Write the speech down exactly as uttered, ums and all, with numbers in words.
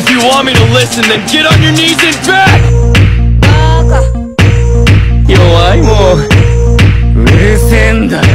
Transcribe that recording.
If you want me to listen, then get on your knees and beg! バカ。 弱いもううるせえんだよ